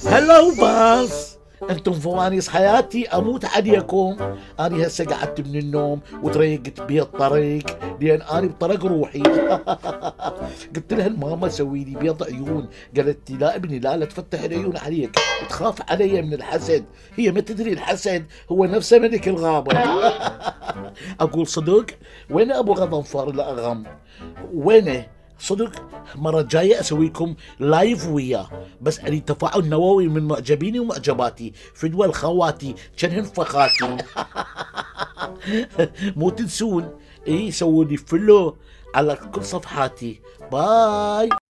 هلو باص، انتم فوانيس حياتي اموت عليكم. اني هسه قعدت من النوم وتريقت بي الطريق لان اني بطرق روحي. قلت لها الماما سوي لي بيض عيون، قالت لي لا ابني لا تفتح العيون عليك، تخاف علي من الحسد. هي ما تدري الحسد هو نفسه ملك الغابة. اقول صدق، وين ابو غضنفر الاغم؟ وينه؟ صدق مرة جاية اسويكم لايف وياه، بس اريد تفاعل نووي من معجبيني ومعجباتي، فدوى الخواتي جنهن فخاتي. مو تنسون سووا لي فلو على كل صفحاتي. باي.